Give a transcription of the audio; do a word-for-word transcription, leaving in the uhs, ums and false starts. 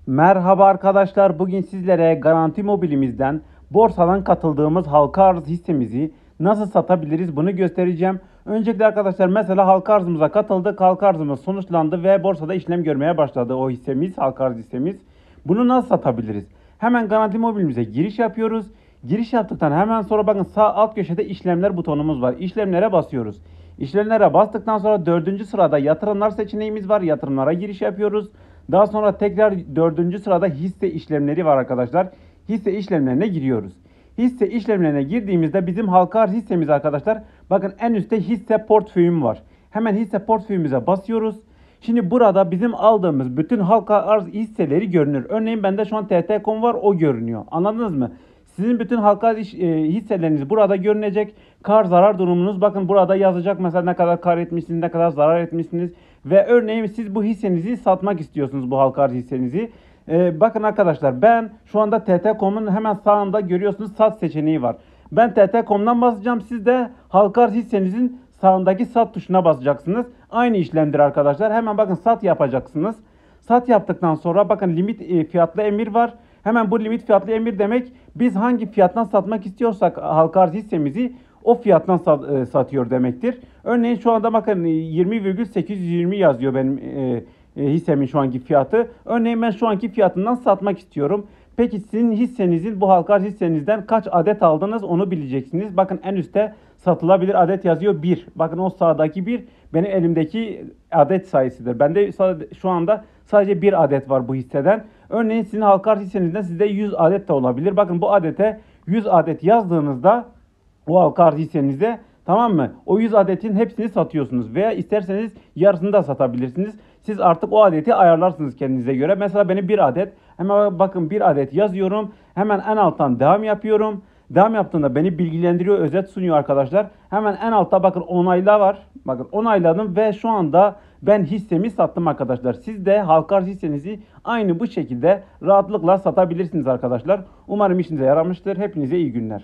Merhaba arkadaşlar. Bugün sizlere Garanti Mobilimizden borsadan katıldığımız halka arz hissemizi nasıl satabiliriz bunu göstereceğim. Öncelikle arkadaşlar mesela halka arzımıza katıldık. Halka arzımız sonuçlandı ve borsada işlem görmeye başladı o hissemiz, halka arz hissemiz. Bunu nasıl satabiliriz? Hemen Garanti Mobilimize giriş yapıyoruz. Giriş yaptıktan hemen sonra bakın sağ alt köşede işlemler butonumuz var. İşlemlere basıyoruz. İşlemlere bastıktan sonra dördüncü sırada yatırımlar seçeneğimiz var. Yatırımlara giriş yapıyoruz. Daha sonra tekrar dördüncü sırada hisse işlemleri var arkadaşlar. Hisse işlemlerine giriyoruz. Hisse işlemlerine girdiğimizde bizim halka arz hissemiz arkadaşlar. Bakın en üstte hisse portföyüm var. Hemen hisse portföyümüze basıyoruz. Şimdi burada bizim aldığımız bütün halka arz hisseleri görünür. Örneğin bende şu an T T nokta com var, o görünüyor. Anladınız mı? Sizin bütün halka arz hisseleriniz burada görünecek. Kar zarar durumunuz bakın burada yazacak. Mesela ne kadar kar etmişsiniz, ne kadar zarar etmişsiniz. Ve örneğin siz bu hissenizi satmak istiyorsunuz, bu halka arz hissenizi. Ee, bakın arkadaşlar ben şu anda T T nokta com'un hemen sağında görüyorsunuz sat seçeneği var. Ben T T nokta com'dan basacağım. Siz de halka arz hissenizin sağındaki sat tuşuna basacaksınız. Aynı işlemdir arkadaşlar. Hemen bakın sat yapacaksınız. Sat yaptıktan sonra bakın limit fiyatlı emir var. Hemen bu limit fiyatlı emir demek biz hangi fiyattan satmak istiyorsak halka arz hissemizi o fiyattan sat, e, satıyor demektir. Örneğin şu anda bakın yirmi virgül sekiz yüz yirmi yazıyor benim e, e, hissemin şu anki fiyatı. Örneğin ben şu anki fiyatından satmak istiyorum. Peki sizin hissenizin, bu halka arz hissenizden kaç adet aldınız onu bileceksiniz. Bakın en üstte satılabilir adet yazıyor bir. Bakın o sağdaki bir benim elimdeki adet sayısıdır. Bende şu anda sadece bir adet var bu hisseden. Örneğin sizin halka arz hissenizden sizde yüz adet de olabilir. Bakın bu adete yüz adet yazdığınızda o halka arz hissenize, tamam mı? O yüz adetin hepsini satıyorsunuz veya isterseniz yarısını da satabilirsiniz. Siz artık o adeti ayarlarsınız kendinize göre. Mesela benim bir adet, hemen bakın bir adet yazıyorum. Hemen en alttan devam yapıyorum. Devam yaptığında beni bilgilendiriyor, özet sunuyor arkadaşlar. Hemen en altta bakın onayla var. Bakın onayladım ve şu anda ben hissemi sattım arkadaşlar. Siz de halka arz hissenizi aynı bu şekilde rahatlıkla satabilirsiniz arkadaşlar. Umarım işinize yaramıştır. Hepinize iyi günler.